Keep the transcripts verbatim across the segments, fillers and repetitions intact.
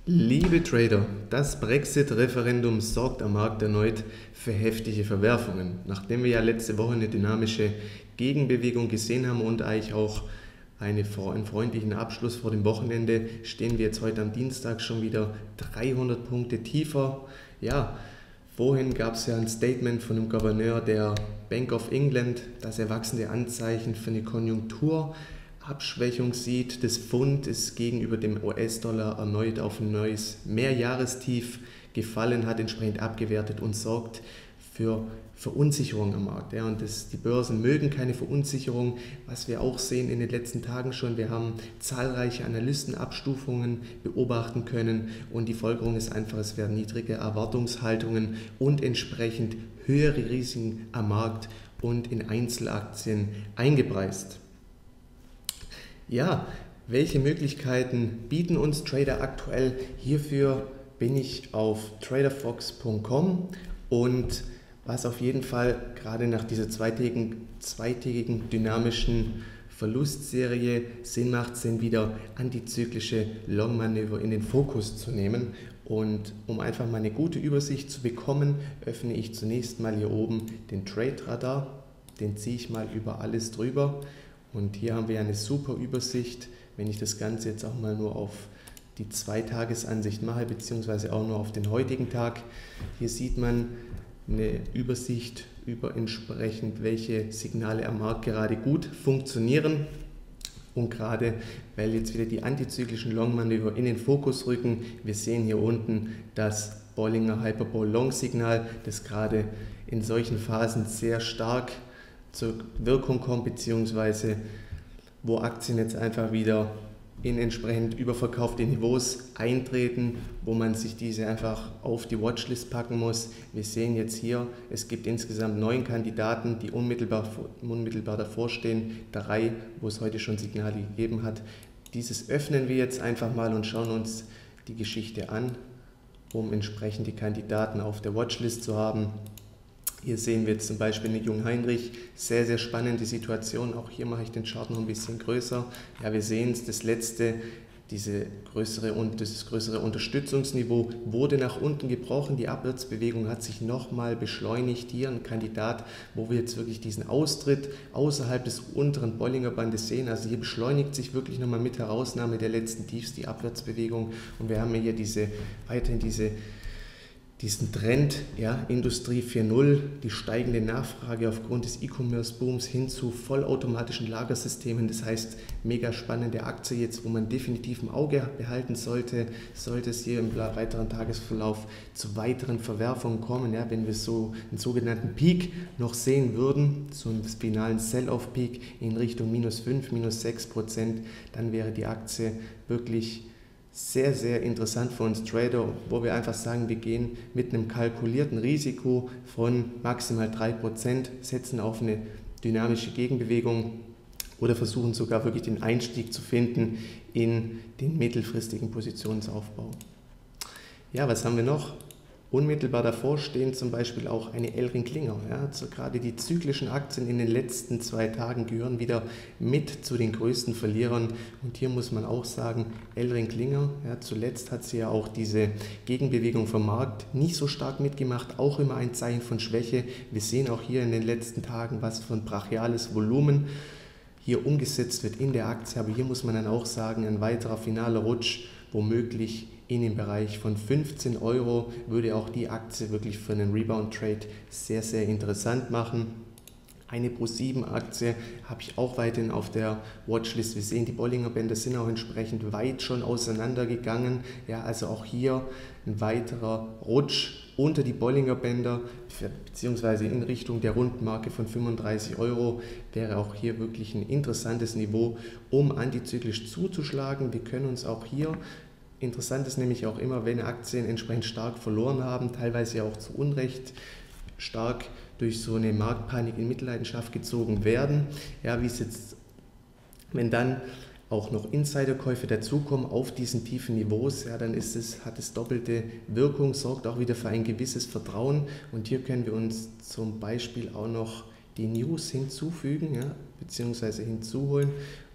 Liebe Trader, das Brexit-Referendum sorgt am Markt erneut für heftige Verwerfungen. Nachdem wir ja letzte Woche eine dynamische Gegenbewegung gesehen haben und eigentlich auch eine, einen freundlichen Abschluss vor dem Wochenende, stehen wir jetzt heute am Dienstag schon wieder dreihundert Punkte tiefer. Ja, vorhin gab es ja ein Statement von dem Gouverneur der Bank of England, dass er wachsende Anzeichen für eine Konjunktur Abschwächung sieht. Das Pfund ist gegenüber dem U S-Dollar erneut auf ein neues Mehrjahrestief gefallen, hat entsprechend abgewertet und sorgt für Verunsicherung am Markt. Ja, und das, die Börsen mögen keine Verunsicherung, was wir auch sehen in den letzten Tagen schon. Wir haben zahlreiche Analystenabstufungen beobachten können und die Folgerung ist einfach, es werden niedrige Erwartungshaltungen und entsprechend höhere Risiken am Markt und in Einzelaktien eingepreist. Ja, welche Möglichkeiten bieten uns Trader aktuell? Hierfür bin ich auf traderfox punkt com und was auf jeden Fall gerade nach dieser zweitägigen, zweitägigen dynamischen Verlustserie Sinn macht, sind wieder antizyklische Long-Manöver in den Fokus zu nehmen. Und um einfach mal eine gute Übersicht zu bekommen, öffne ich zunächst mal hier oben den Trade Radar. Den ziehe ich mal über alles drüber. Und hier haben wir eine super Übersicht, wenn ich das Ganze jetzt auch mal nur auf die Zweitagesansicht mache, beziehungsweise auch nur auf den heutigen Tag. Hier sieht man eine Übersicht über entsprechend, welche Signale am Markt gerade gut funktionieren. Und gerade, weil jetzt wieder die antizyklischen Long-Manöver in den Fokus rücken, wir sehen hier unten das Bollinger Hyperbole Long Signal, das gerade in solchen Phasen sehr stark zur Wirkung kommt, beziehungsweise wo Aktien jetzt einfach wieder in entsprechend überverkaufte Niveaus eintreten, wo man sich diese einfach auf die Watchlist packen muss. Wir sehen jetzt hier, es gibt insgesamt neun Kandidaten, die unmittelbar, unmittelbar davor stehen, drei, wo es heute schon Signale gegeben hat. Dieses öffnen wir jetzt einfach mal und schauen uns die Geschichte an, um entsprechend die Kandidaten auf der Watchlist zu haben. Hier sehen wir jetzt zum Beispiel eine Jungheinrich, sehr, sehr spannende Situation. Auch hier mache ich den Chart noch ein bisschen größer. Ja, wir sehen es, das letzte, diese größere, das größere Unterstützungsniveau wurde nach unten gebrochen. Die Abwärtsbewegung hat sich nochmal beschleunigt. Hier ein Kandidat, wo wir jetzt wirklich diesen Austritt außerhalb des unteren Bollinger Bandes sehen. Also hier beschleunigt sich wirklich nochmal mit Herausnahme der letzten Tiefs die Abwärtsbewegung. Und wir haben hier diese, weiterhin diese diesen Trend, ja, Industrie vier Punkt null, die steigende Nachfrage aufgrund des E-Commerce-Booms hin zu vollautomatischen Lagersystemen. Das heißt, mega spannende Aktie jetzt, wo man definitiv im Auge behalten sollte, sollte es hier im weiteren Tagesverlauf zu weiteren Verwerfungen kommen. Ja, wenn wir so einen sogenannten Peak noch sehen würden, so einen finalen Sell-Off-Peak in Richtung minus fünf, minus sechs Prozent, dann wäre die Aktie wirklich sehr, sehr interessant für uns Trader, wo wir einfach sagen, wir gehen mit einem kalkulierten Risiko von maximal drei Prozent, setzen auf eine dynamische Gegenbewegung oder versuchen sogar wirklich den Einstieg zu finden in den mittelfristigen Positionsaufbau. Ja, was haben wir noch? Unmittelbar davor stehen zum Beispiel auch eine Elring-Klinger. Ja, also gerade die zyklischen Aktien in den letzten zwei Tagen gehören wieder mit zu den größten Verlierern. Und hier muss man auch sagen, Elring-Klinger, ja, zuletzt hat sie ja auch diese Gegenbewegung vom Markt nicht so stark mitgemacht, auch immer ein Zeichen von Schwäche. Wir sehen auch hier in den letzten Tagen, was für ein brachiales Volumen hier umgesetzt wird in der Aktie. Aber hier muss man dann auch sagen, ein weiterer finaler Rutsch, womöglich in dem Bereich von fünfzehn Euro, würde auch die Aktie wirklich für einen Rebound-Trade sehr, sehr interessant machen. Eine Pro sieben Aktie habe ich auch weiterhin auf der Watchlist. Wir sehen, die Bollinger Bänder sind auch entsprechend weit schon auseinandergegangen. Ja, also auch hier ein weiterer Rutsch unter die Bollinger Bänder, beziehungsweise in Richtung der Rundmarke von fünfunddreißig Euro, wäre auch hier wirklich ein interessantes Niveau, um antizyklisch zuzuschlagen. Wir können uns auch hier, interessant ist nämlich auch immer, wenn Aktien entsprechend stark verloren haben, teilweise auch zu Unrecht stark durch so eine Marktpanik in Mitleidenschaft gezogen werden. Ja, wie es jetzt, wenn dann auch noch Insiderkäufe dazukommen auf diesen tiefen Niveaus, ja, dann ist es, hat es doppelte Wirkung, sorgt auch wieder für ein gewisses Vertrauen. Und hier können wir uns zum Beispiel auch noch die News hinzufügen, ja, beziehungsweise hinzuholen.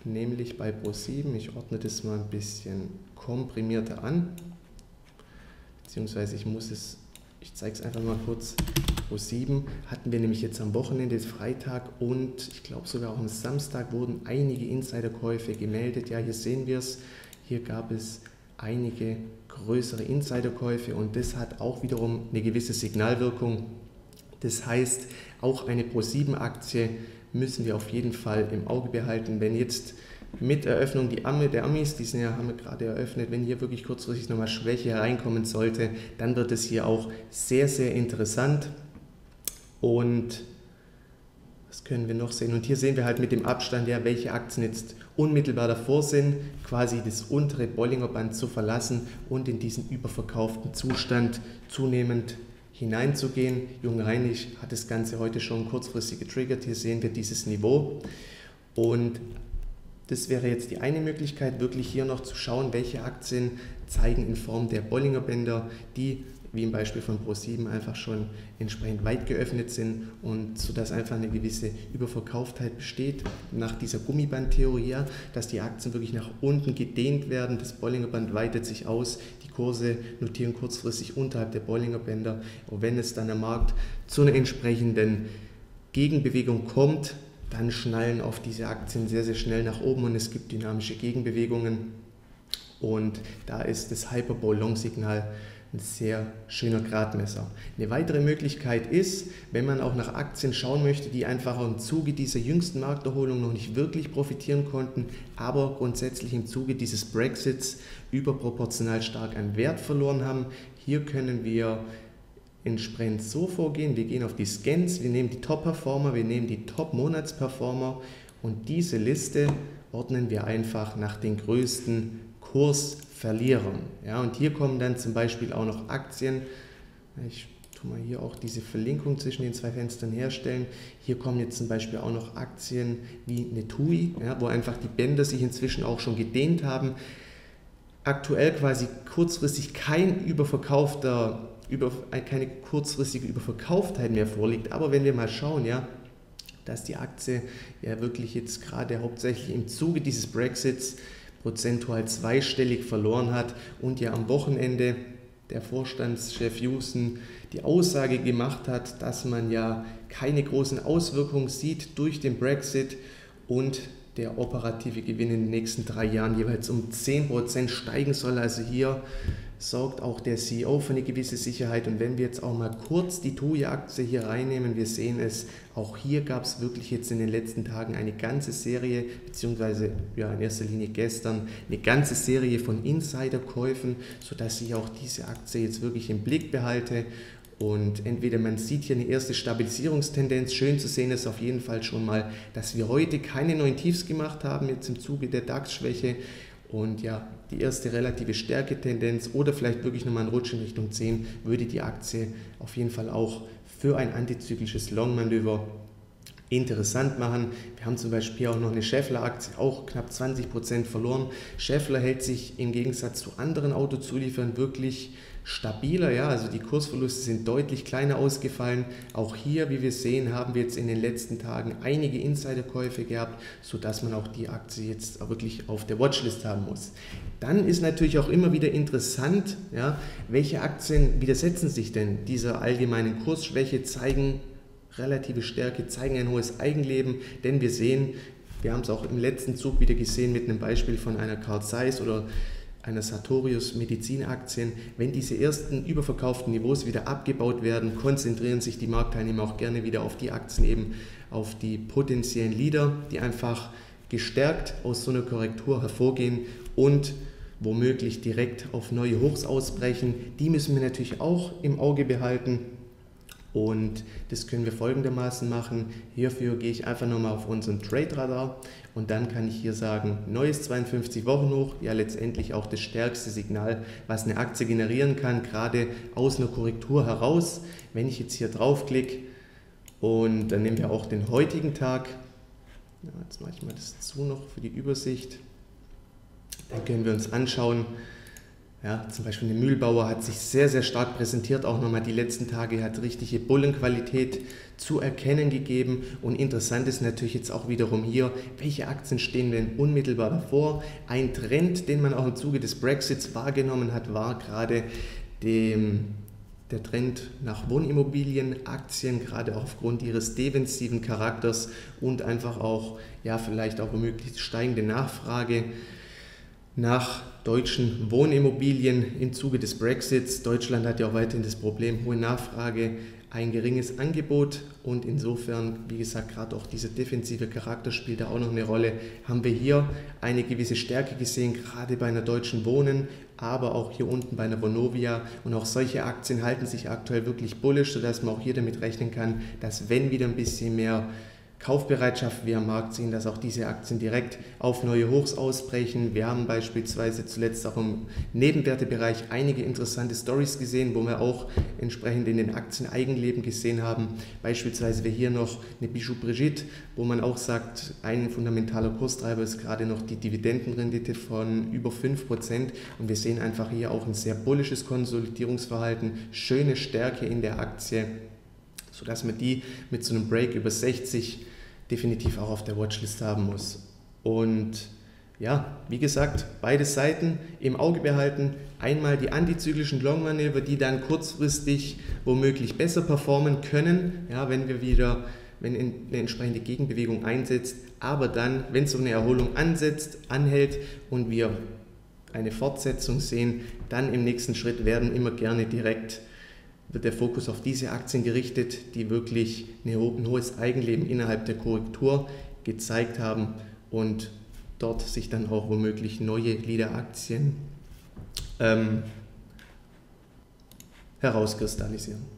nämlich bei ProSieben. Ich ordne das mal ein bisschen komprimierter an, beziehungsweise ich muss es, ich zeige es einfach mal kurz. ProSieben hatten wir nämlich jetzt am Wochenende, Freitag und ich glaube sogar auch am Samstag wurden einige Insiderkäufe gemeldet. Ja, hier sehen wir es, hier gab es einige größere Insiderkäufe und das hat auch wiederum eine gewisse Signalwirkung. Das heißt, auch eine ProSieben-Aktie müssen wir auf jeden Fall im Auge behalten. Wenn jetzt mit Eröffnung die Ami, der Amis, die sind ja, haben wir gerade eröffnet, wenn hier wirklich kurzfristig nochmal Schwäche hereinkommen sollte, dann wird es hier auch sehr, sehr interessant. Und was können wir noch sehen? Und hier sehen wir halt mit dem Abstand, ja, welche Aktien jetzt unmittelbar davor sind, quasi das untere Bollinger Band zu verlassen und in diesen überverkauften Zustand zunehmend hineinzugehen. Junge Heinrich hat das Ganze heute schon kurzfristig getriggert. Hier sehen wir dieses Niveau. Und das wäre jetzt die eine Möglichkeit, wirklich hier noch zu schauen, welche Aktien zeigen in Form der Bollinger Bänder, die wie im Beispiel von ProSieben einfach schon entsprechend weit geöffnet sind und sodass einfach eine gewisse Überverkauftheit besteht nach dieser Gummibandtheorie, dass die Aktien wirklich nach unten gedehnt werden, das Bollinger Band weitet sich aus, die Kurse notieren kurzfristig unterhalb der Bollinger Bänder und wenn es dann am Markt zu einer entsprechenden Gegenbewegung kommt, dann schnallen auf diese Aktien sehr, sehr schnell nach oben und es gibt dynamische Gegenbewegungen und da ist das Hyperbole-Long-Signal ein sehr schöner Gradmesser. Eine weitere Möglichkeit ist, wenn man auch nach Aktien schauen möchte, die einfach im Zuge dieser jüngsten Markterholung noch nicht wirklich profitieren konnten, aber grundsätzlich im Zuge dieses Brexits überproportional stark an Wert verloren haben. Hier können wir entsprechend so vorgehen, wir gehen auf die Scans, wir nehmen die Top-Performer, wir nehmen die Top-Monatsperformer und diese Liste ordnen wir einfach nach den größten Kursverlierern. Ja, und hier kommen dann zum Beispiel auch noch Aktien, ich tue mal hier auch diese Verlinkung zwischen den zwei Fenstern herstellen, hier kommen jetzt zum Beispiel auch noch Aktien wie eine T U I, ja, wo einfach die Bänder sich inzwischen auch schon gedehnt haben, aktuell quasi kurzfristig kein überverkaufter, über, keine kurzfristige Überverkauftheit mehr vorliegt, aber wenn wir mal schauen, ja, dass die Aktie ja wirklich jetzt gerade hauptsächlich im Zuge dieses Brexits prozentual zweistellig verloren hat und ja am Wochenende der Vorstandschef Houston die Aussage gemacht hat, dass man ja keine großen Auswirkungen sieht durch den Brexit und der operative Gewinn in den nächsten drei Jahren jeweils um zehn Prozent steigen soll. Also hier sorgt auch der C E O für eine gewisse Sicherheit. Und wenn wir jetzt auch mal kurz die T U I-Aktie hier reinnehmen, wir sehen es, auch hier gab es wirklich jetzt in den letzten Tagen eine ganze Serie, beziehungsweise ja in erster Linie gestern, eine ganze Serie von Insiderkäufen, sodass ich auch diese Aktie jetzt wirklich im Blick behalte. Und entweder man sieht hier eine erste Stabilisierungstendenz, schön zu sehen ist auf jeden Fall schon mal, dass wir heute keine neuen Tiefs gemacht haben, jetzt im Zuge der DAX-Schwäche und ja, die erste relative Stärketendenz oder vielleicht wirklich nochmal ein Rutsch in Richtung zehn würde die Aktie auf jeden Fall auch für ein antizyklisches Long-Manöver interessant machen. Wir haben zum Beispiel auch noch eine Schaeffler-Aktie, auch knapp zwanzig Prozent verloren. Schaeffler hält sich im Gegensatz zu anderen Autozulieferern wirklich stabiler, ja, also die Kursverluste sind deutlich kleiner ausgefallen. Auch hier, wie wir sehen, haben wir jetzt in den letzten Tagen einige Insiderkäufe gehabt, sodass man auch die Aktie jetzt wirklich auf der Watchlist haben muss. Dann ist natürlich auch immer wieder interessant, ja, welche Aktien widersetzen sich denn dieser allgemeinen Kursschwäche, zeigen relative Stärke, zeigen ein hohes Eigenleben, denn wir sehen, wir haben es auch im letzten Zug wieder gesehen mit einem Beispiel von einer Carl Zeiss oder einer Sartorius Medizinaktien, wenn diese ersten überverkauften Niveaus wieder abgebaut werden, konzentrieren sich die Marktteilnehmer auch gerne wieder auf die Aktien, eben auf die potenziellen Leader, die einfach gestärkt aus so einer Korrektur hervorgehen und womöglich direkt auf neue Hochs ausbrechen. Die müssen wir natürlich auch im Auge behalten. Und das können wir folgendermaßen machen. Hierfür gehe ich einfach nochmal auf unseren Trade-Radar und dann kann ich hier sagen, neues zweiundfünfzig Wochen hoch, ja letztendlich auch das stärkste Signal, was eine Aktie generieren kann, gerade aus einer Korrektur heraus. Wenn ich jetzt hier draufklicke und dann nehmen wir auch den heutigen Tag, ja, jetzt mache ich mal das zu noch für die Übersicht, dann können wir uns anschauen, Ja, zum Beispiel eine Mühlbauer hat sich sehr, sehr stark präsentiert, auch nochmal die letzten Tage, hat richtige Bullenqualität zu erkennen gegeben. Und interessant ist natürlich jetzt auch wiederum hier, welche Aktien stehen denn unmittelbar davor. Ein Trend, den man auch im Zuge des Brexits wahrgenommen hat, war gerade dem, der Trend nach Wohnimmobilienaktien, gerade auch aufgrund ihres defensiven Charakters und einfach auch, ja, vielleicht auch womöglich steigende Nachfrage nach deutschen Wohnimmobilien im Zuge des Brexits. Deutschland hat ja auch weiterhin das Problem, hohe Nachfrage, ein geringes Angebot und insofern, wie gesagt, gerade auch dieser defensive Charakter spielt da auch noch eine Rolle. Haben wir hier eine gewisse Stärke gesehen, gerade bei einer Deutschen Wohnen, aber auch hier unten bei einer Vonovia, und auch solche Aktien halten sich aktuell wirklich bullisch, sodass man auch hier damit rechnen kann, dass wenn wieder ein bisschen mehr Kaufbereitschaft wir am Markt sehen, dass auch diese Aktien direkt auf neue Hochs ausbrechen. Wir haben beispielsweise zuletzt auch im Nebenwertebereich einige interessante Stories gesehen, wo wir auch entsprechend in den Aktien-Eigenleben gesehen haben. Beispielsweise wir hier noch eine Bijou Brigitte, wo man auch sagt, ein fundamentaler Kurstreiber ist gerade noch die Dividendenrendite von über fünf Prozent und wir sehen einfach hier auch ein sehr bullisches Konsolidierungsverhalten, schöne Stärke in der Aktie, sodass man die mit so einem Break über sechzig definitiv auch auf der Watchlist haben muss. Und ja, wie gesagt, beide Seiten im Auge behalten. Einmal die antizyklischen Long-Manöver, die dann kurzfristig womöglich besser performen können, ja, wenn wir wieder, wenn eine entsprechende Gegenbewegung einsetzt, aber dann, wenn so eine Erholung ansetzt, anhält und wir eine Fortsetzung sehen, dann im nächsten Schritt werden immer gerne direkt wird der Fokus auf diese Aktien gerichtet, die wirklich ein hohes Eigenleben innerhalb der Korrektur gezeigt haben und dort sich dann auch womöglich neue Leader-Aktien ähm, herauskristallisieren.